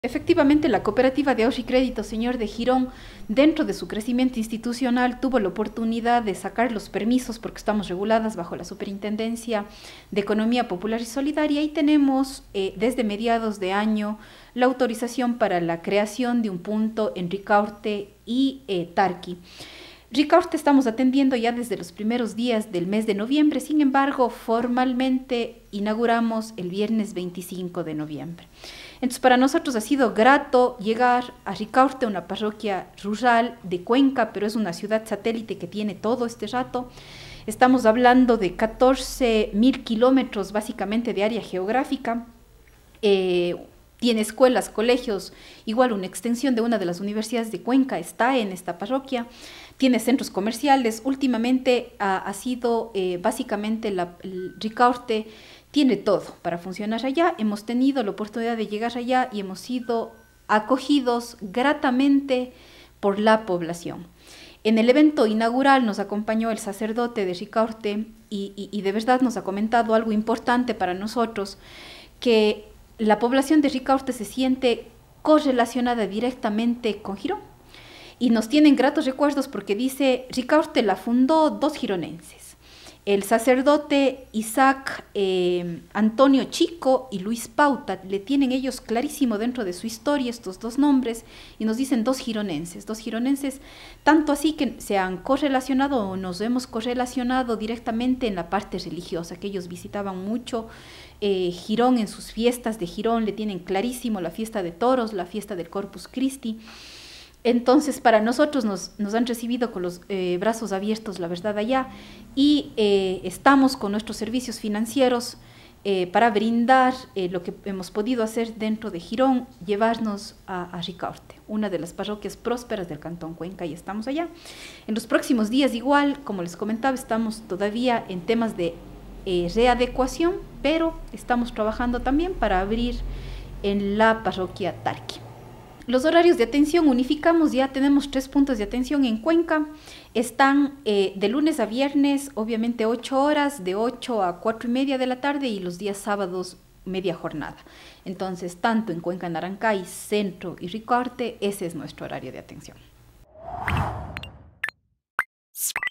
Efectivamente, la Cooperativa de Ahorro y Crédito Señor de Girón, dentro de su crecimiento institucional, tuvo la oportunidad de sacar los permisos porque estamos reguladas bajo la Superintendencia de Economía Popular y Solidaria y tenemos desde mediados de año la autorización para la creación de un punto en Ricaurte y Tarqui. Ricaurte estamos atendiendo ya desde los primeros días del mes de noviembre, sin embargo, formalmente inauguramos el viernes 25 de noviembre. Entonces, para nosotros ha sido grato llegar a Ricaurte, una parroquia rural de Cuenca, pero es una ciudad satélite que tiene todo este rato. Estamos hablando de 14.000 kilómetros básicamente de área geográfica. Tiene escuelas, colegios, igual una extensión de una de las universidades de Cuenca está en esta parroquia. Tiene centros comerciales. Últimamente ha sido básicamente el Ricaurte tiene todo para funcionar allá. Hemos tenido la oportunidad de llegar allá y hemos sido acogidos gratamente por la población. En el evento inaugural nos acompañó el sacerdote de Ricaurte y de verdad nos ha comentado algo importante para nosotros, que la población de Ricaurte se siente correlacionada directamente con Girón. Y nos tienen gratos recuerdos porque dice, Ricaurte la fundó dos gironenses. El sacerdote Isaac Antonio Chico y Luis Pauta, le tienen ellos clarísimo dentro de su historia estos dos nombres y nos dicen dos gironenses tanto así que se han correlacionado o nos hemos correlacionado directamente en la parte religiosa, que ellos visitaban mucho Girón en sus fiestas de Girón, le tienen clarísimo la fiesta de toros, la fiesta del Corpus Christi. Entonces, para nosotros nos han recibido con los brazos abiertos, la verdad, allá, y estamos con nuestros servicios financieros para brindar lo que hemos podido hacer dentro de Girón, llevarnos a Ricaurte, una de las parroquias prósperas del Cantón Cuenca, y estamos allá. En los próximos días, igual, como les comentaba, estamos todavía en temas de readecuación, pero estamos trabajando también para abrir en la parroquia Tarqui. Los horarios de atención unificamos, ya tenemos 3 puntos de atención en Cuenca, están de lunes a viernes, obviamente 8 horas, de 8 a 4:30 de la tarde y los días sábados media jornada. Entonces, tanto en Cuenca, Narancay, Centro y Ricaurte, ese es nuestro horario de atención.